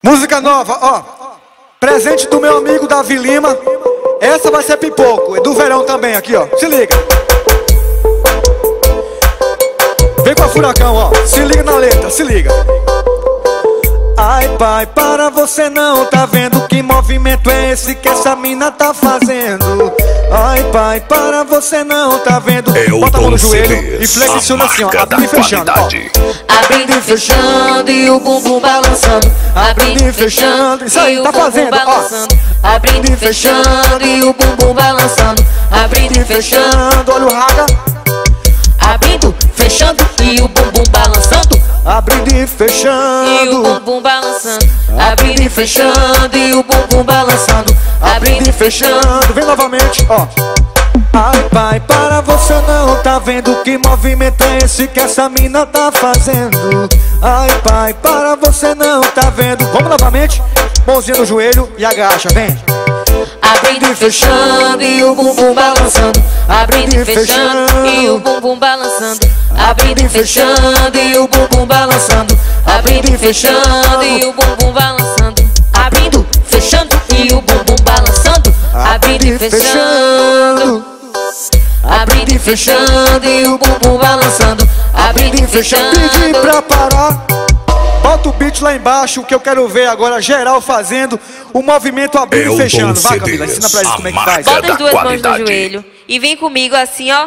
Música nova, ó. Presente do meu amigo Davi Lima. Essa vai ser pipoco, é do verão também aqui, ó. Se liga. Vem com a Furacão, ó. Se liga na letra, se liga. Ai pai, para você não, tá vendo que movimento é esse que essa mina tá fazendo? Ai pai, para você não, tá vendo? Bota a mão no joelho e flexiona assim, ó, abrindo e fechando, ó. Abrindo e fechando e o bumbum balançando. Abrindo e fechando, isso aí, tá fazendo, ó. Abrindo e fechando e o bumbum balançando. Abrindo e fechando, olha o raga. Abrindo, fechando e o bumbum balançando. Abrindo e fechando e o bumbum balançando. Abrindo e fechando e o bumbum balançando. Abrindo e fechando, vem novamente, ó. Ai pai, para você não, tá vendo que movimento é esse que essa mina tá fazendo? Ai pai, para você não, tá vendo? Vamos novamente, mãozinha no joelho e agacha, vem. Abrindo e fechando e o bumbum balançando. Abrindo e fechando e o bumbum balançando. Abrindo e fechando e o bumbum balançando. Abrindo e fechando e o bumbum balançando. Abrindo, fechando e o bumbum balançando. Abrindo e fechando. Abrindo e fechando e o bumbum balançando. Abrindo e fechando. Pedi pra parar. Bota o beat lá embaixo, que eu quero ver agora geral fazendo o movimento abrindo e fechando. Vai, Camila, ensina pra gente como é que faz. Bota as duas mãos no joelho e vem comigo assim, ó.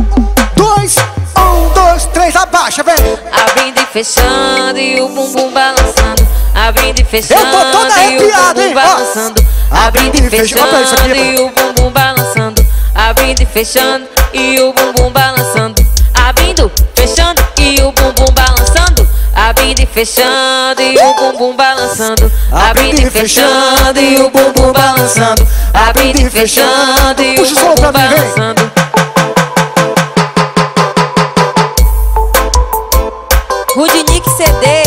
1, 2, 3, abaixa, vem. Abrindo e fechando e o bumbum balançando. Abrindo e fechando eu tô toda arrepiada, hein? Balançando. Abrindo e fechando e o bumbum balançando. Abrindo e fechando e o bumbum balançando. Abrindo, fechando e o bumbum balançando. Abrindo e fechando e o bumbum balançando. Abrindo e fechando e o bumbum balançando. Abrindo e fechando e o bumbum balançando. Rudinick CD.